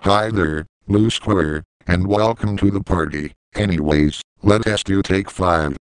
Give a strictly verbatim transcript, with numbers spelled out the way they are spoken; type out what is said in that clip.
Hi there, Blue Square, and welcome to the party. Anyways, let us do take five.